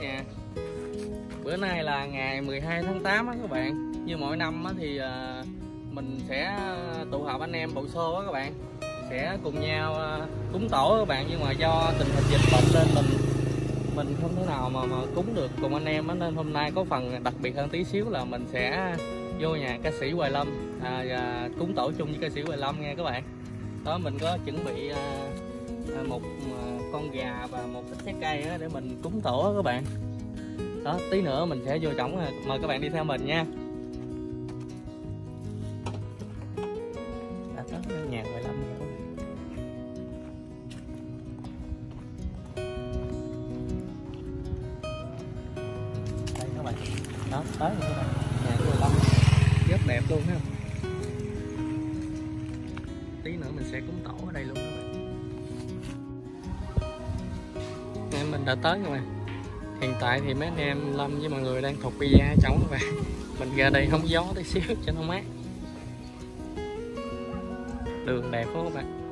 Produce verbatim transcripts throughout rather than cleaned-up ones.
nha. Bữa nay là ngày mười hai tháng tám á các bạn. Như mọi năm á thì uh, mình sẽ tụ họp anh em Bầu Xô á các bạn, sẽ cùng nhau uh, cúng tổ các bạn. Nhưng mà do tình hình dịch bệnh nên mình mình không thể nào mà, mà cúng được cùng anh em á, nên hôm nay có phần đặc biệt hơn tí xíu là mình sẽ vô nhà ca sĩ Hoài Lâm à, và cúng tổ chung với ca sĩ Hoài Lâm nha các bạn. Đó, mình có chuẩn bị uh, một uh, con gà và một ít trái cây á để mình cúng tổ á các bạn. Đó, tí nữa mình sẽ vô trỏng, mời các bạn đi theo mình nha. Đã tới nhà Hoài Lâm rồi. Đây các bạn, đó tới rồi các bạn, nhà của Hoài Lâm rất đẹp luôn ha. Tí nữa mình sẽ cúng tổ ở đây luôn các bạn. Em mình đã tới rồi. Hiện tại thì mấy anh em Lâm với mọi người đang thục bia ở trong các bạn. Mình ra đây hóng gió tí xíu cho nó mát. Đường đẹp quá các bạn.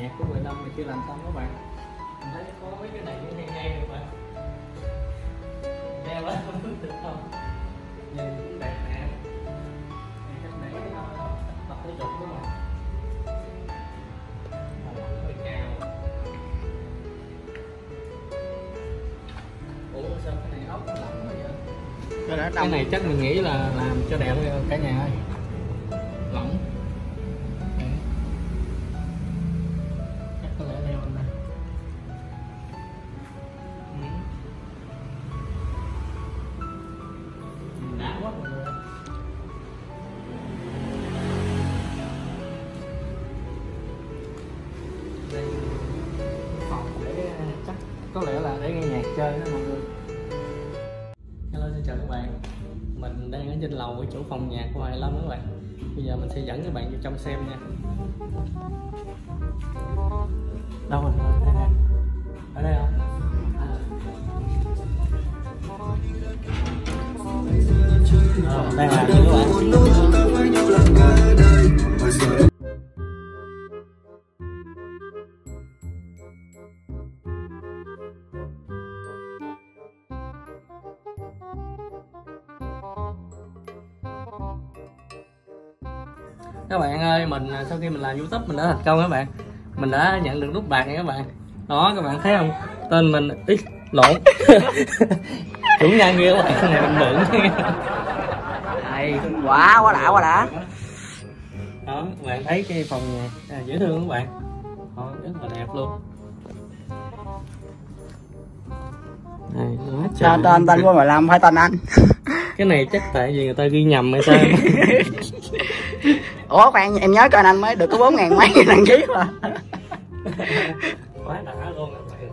nhạc của mười lăm mà chưa làm xong các bạn. Mình thấy có mấy cái này cũng hay hay các bạn. Đeo lên không biết được không? Nhìn cũng đẹp nè. Thì cách này nó tập thể dục đúng không? Hơi cao. Ủa sao cái này ốc nó lỏng quá vậy? Cái, đó cái này chắc mình nghĩ là làm cho đẹp thôi cả nhà ơi. Lỏng. Chắc có lẽ leo lên đây. Ừ. Đã quá mọi người. Đây phòng để chắc có lẽ là để nghe nhạc chơi đó mọi người. Hello, xin chào các bạn. Mình đang ở trên lầu ở chỗ phòng nhạc của Hoài Lâm các bạn. Bây giờ mình sẽ dẫn các bạn vô trong xem nha. Đâu rồi? Đây nè. Ở đây không? À, đang làm gì các bạn? Các bạn ơi, mình sau khi mình làm YouTube mình đã thành công các bạn. Mình đã nhận được nút bạc này các bạn. Đó các bạn thấy không? Tên mình ý lộn. Chủ nhân kia các bạn, cái này mình mượn. Đây, quá quá đã quá đã. Đó, các bạn thấy cái phòng nhà à, dễ thương các bạn. Đó, rất là đẹp luôn. Này, Sao tên tên của mười lăm phải tên anh? Cái này chắc tại vì người ta ghi nhầm hay sao? Ủa khoan, em nhớ coi anh mới được có bốn ngàn mấy đăng ký mà. Quá đã luôn các bạn.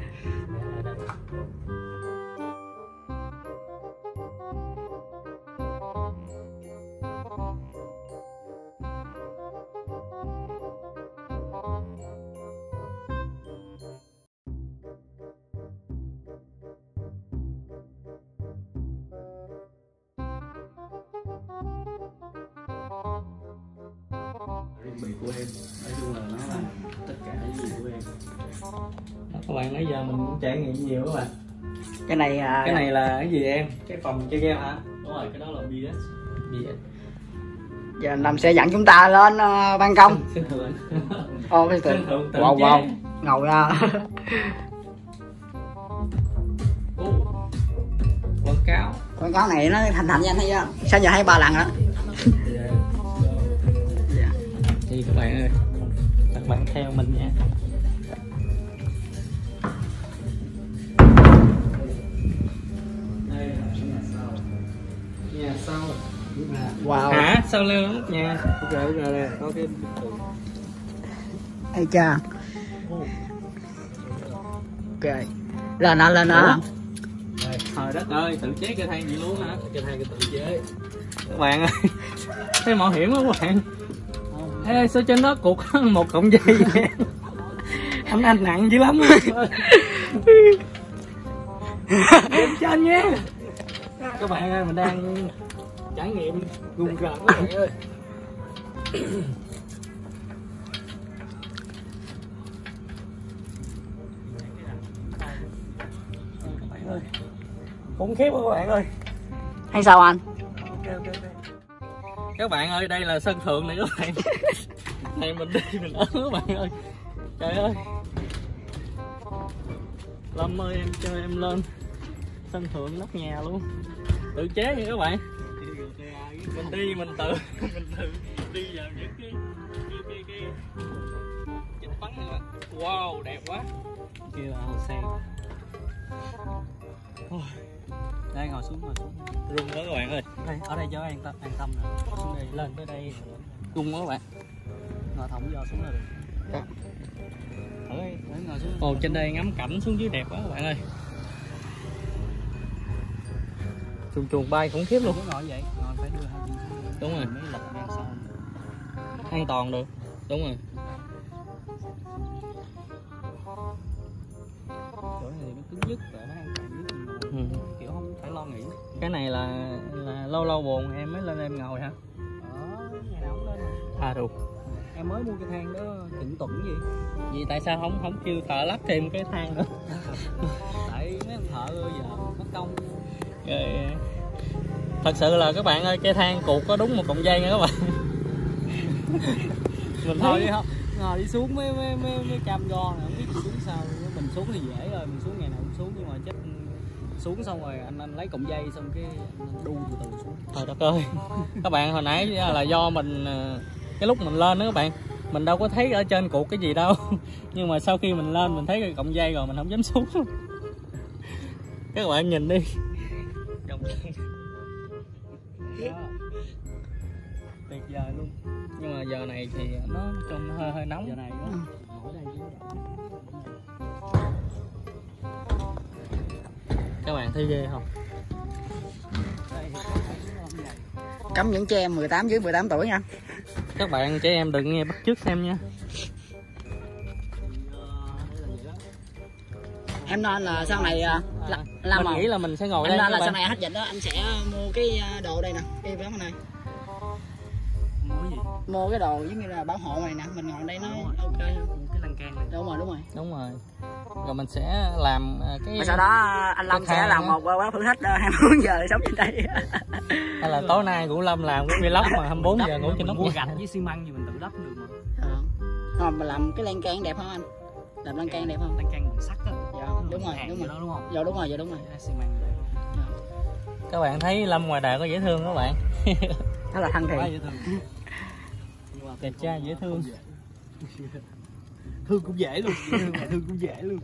Riêng biệt của em, nói chung là nó là tất cả những gì của em. Đó, các bạn nãy giờ mình cũng trải nghiệm nhiều các bạn. Cái này à... cái này là cái gì em? Cái phòng chơi game hả? Đúng rồi, cái đó là bê ét. bê ét. Giờ Lâm sẽ dẫn chúng ta lên uh, ban công. Sân thượng. Ô cái Sân thượng tự wow chế. wow. Ngầu ra. Quảng cáo. Quảng cáo này nó thành thành nha anh thấy chưa? Sao giờ hay ba lần đó. Thì các bạn ơi, các bạn theo mình nha. Đây là nhà sau. Nhà sau. Wow. Hả? Sao leo lên nóc nhà? Ok, ok, đây, có cái Ê cha. Ok. Lên nó lên nó. Trời đất ơi, tự chế cây thang gì luôn hả? Cây thang tự chế. Các bạn ơi. Thấy mạo hiểm quá các bạn. Ê, sao trên đó cột một cọng dây vậy? Anh anh nặng dữ lắm á. Em cho anh nhé. Các bạn ơi, mình đang trải nghiệm rùng rợn các bạn ơi. Các bạn ơi, khủng khiếp quá các bạn ơi. Hay sao anh? Okay, okay, okay. Các bạn ơi, đây là sân thượng này các bạn. Này mình đi mình ớn các bạn ơi. Trời ơi. Lâm ơi, em cho em lên sân thượng nóc nhà luôn. Tự chế nha các bạn. Mình đi mình tự mình tự đi vào những cái cái cái cái chích bắn này bạn. Wow, đẹp quá. Kia là hồ sen. Đây, ngồi xuống ngồi xuống. Rung đó các bạn ơi. Đây, ở đây cho an tâm an tâm nè. Xuống đây, lên tới đây. Rung đó các bạn. Ngồi thòng vô xuống là được. Dạ. Ở đây, để ngồi xuống. Ồ, trên đây ngắm cảnh xuống dưới đẹp quá các bạn ơi. Chuồn chuồn bay khủng khiếp luôn. Ngồi vậy, ngồi phải đưa hai chân xuống. Đúng rồi. Mới lật ra sau. An toàn được. Đúng rồi. Chỗ này nó cứng nhất và nó an toàn nhất. Ừ. Kiểu không phải lo nghĩ. Cái này là là lâu lâu buồn em mới lên em ngồi hả? Ờ, ngày nào cũng lên. À được. em mới mua cái thang đó chừng tuần gì. Vậy tại sao không không kêu thợ lắp thêm cái thang nữa? Tại mấy ông thợ giờ mất công. Rồi, thật sự là các bạn ơi, cái thang cột có đúng một cọng dây nha các bạn. Mình Thôi thấy đi không, ngồi đi xuống mấy mấy mấy, mấy cam go này không biết xuống sao. Mình xuống thì dễ rồi, mình xuống ngày nào cũng xuống, nhưng mà chắc xuống xong rồi anh anh lấy cọng dây xong cái anh đu từ từ xuống. trời đất ơi. Các bạn, hồi nãy là do mình cái lúc mình lên đó các bạn, mình đâu có thấy ở trên cột cái gì đâu. Nhưng mà sau khi mình lên mình thấy cái cọng dây rồi mình không dám xuống. Các bạn nhìn đi, cọng dây tuyệt vời luôn. Nhưng mà giờ này thì nó trông hơi hơi nóng. Giờ này đó, ngồi đây các bạn thấy ghê không? Cấm những trẻ em mười tám dưới mười tám tuổi nha. Các bạn trẻ em đừng nghe bắt chước xem nha. Em nên là sau này À, là, làm mình nghĩ là mình sẽ ngồi em đây. nên là các sau bạn. này hết dịch đó anh sẽ mua cái đồ đây nè, cái vé này, mua cái gì? mua cái đồ giống như là bảo hộ này nè, mình ngồi đây nó ok. Cái lan can này. Đúng rồi, đúng rồi. Đúng rồi. Rồi mình sẽ làm cái. Và sau đó anh Lâm sẽ làm một quá thử thách hai mươi bốn giờ sống trên đây. Hay là tối nay Vũ Lâm làm cái vlog mà hai mươi bốn giờ ngủ trên nóc Mua nhà. gạch với xi măng gì mình tự đắp được mà. Ờ. Không, mà làm cái lan can đẹp không anh? Làm lan can đẹp không? Lan can bằng sắt á. Dạ, đúng rồi, đúng rồi. Đó đúng không? Dạ đúng rồi, dạ đúng rồi. Xi măng đây. Các bạn thấy Lâm ngoài đời có dễ thương các bạn. Đó là thân Quá thiện. dễ thương. Đẹp trai dễ thương. Thương cũng dễ luôn, thương thương cũng dễ luôn.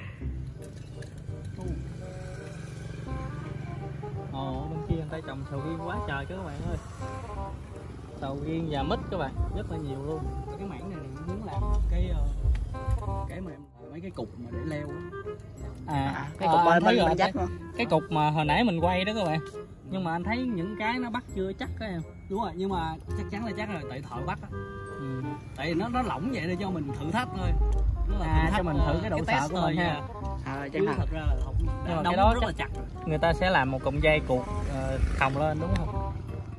Ồ, bên kia người ta trồng sầu riêng quá trời chứ các bạn ơi. Sầu riêng và mít các bạn, rất là nhiều luôn. Cái mảng này mình muốn làm cái cái mà mấy cái cục mà để leo á. À, Cái cục à, bên thấy bên rồi, bên dắt cái, không? cái cục mà hồi nãy mình quay đó các bạn. Nhưng mà anh thấy những cái nó bắt chưa chắc á em. Đúng rồi, nhưng mà chắc chắn là chắc rồi, tại thợ bắt á. Ừ. Tại vì nó nó lỏng vậy để cho mình thử thách thôi. Nó là À, thử thách, cho mình thử cái độ sợ test của thôi mình ha. nha. Ờ, Chứ chẳng hạn. thật ra là không, Nhưng mà đóng cái đó rất chắc- là chặt rồi. Người ta sẽ làm một cọng dây cột uh, còng lên đúng không?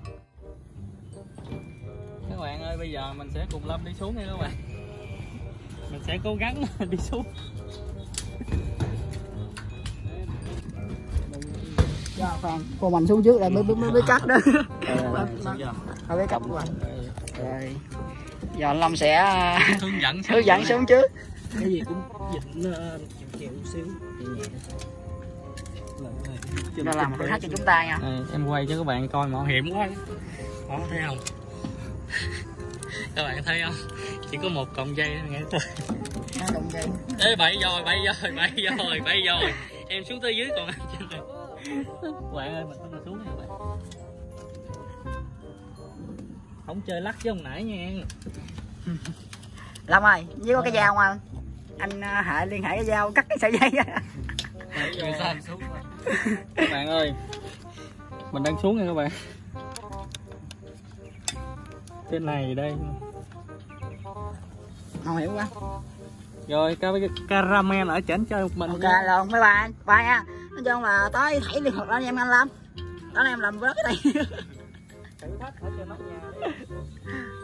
Các bạn ơi, bây giờ mình sẽ cùng Lâm đi xuống nha các bạn. Mình sẽ cố gắng đi xuống. Dạ, khoan, cô mình xuống trước đây mới mới mới, mới cắt đó. Giờ Thôi mới cắt của anh. Rồi. Giờ anh Lâm sẽ Hướng dẫn hướng dẫn xuống trước. cái gì cũng dịch uh, chịu xíu. Nó làm một thử thách cho chúng ta nha. Đây, em quay cho các bạn coi mạo hiểm quá. Đó, thấy không? Các bạn thấy không? Chỉ có một cọng dây nghe thôi. Nó đụng dây. Ê, bay rồi, bay rồi, bay rồi, bay rồi. Em xuống tới dưới còn anh trên này. Các bạn ơi, mình phải xuống nha các bạn. Không chơi lắc chứ không nãy nha. Lâm ơi, với có cái dao không anh? Anh uh, hệ liên hệ cái dao cắt cái sợi dây. Bây giờ xuống. Các bạn ơi, mình đang xuống nha các bạn. Cái này đây. Không hiểu quá. Rồi cái caramel ở trển chơi một mình. Ok rồi, bye bye anh. Bye nha. Nói chung là tới thảy liên thuật đó em anh Lâm. Đó em làm vlog cái này. Thử thách ở trên nóc nhà đi.